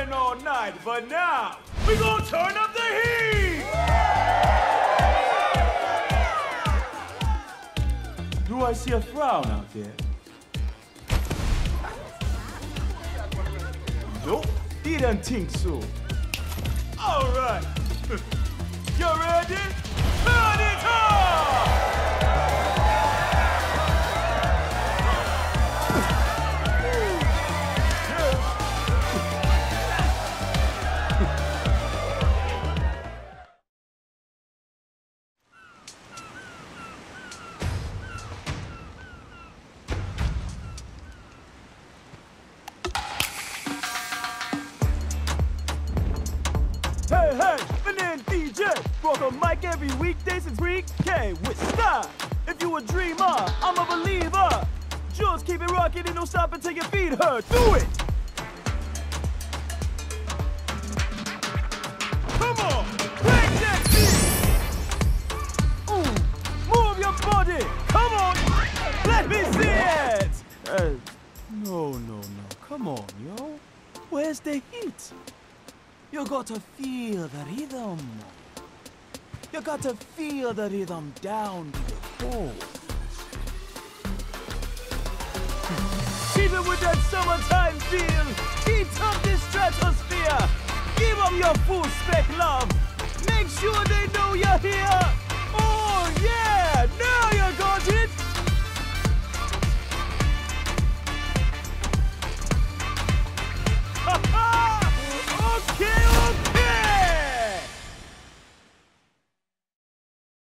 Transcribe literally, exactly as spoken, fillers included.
partying all night, but now we gonna turn up the heat! Do I see a frown out there? Nope, didn't think so. All right, you ready? Turn it on! Hey, hey, Meeting Dee Jay, rock a mic every weekday since week K with style. If you a dreamer, I'm a believer. Just keep it rocking and don't stop until your feet hurt. Do it! Come on, break that beat! Ooh, move your body. Come on, let me see it! Uh, no, no, no, come on, yo. Where's the heat? You got to feel the rhythm. You got to feel the rhythm down to your core. Keep it with that summertime feel. Heat up this stratosphere. Give them your full spec love. Make sure they know you're here. Oh yeah, now you're going.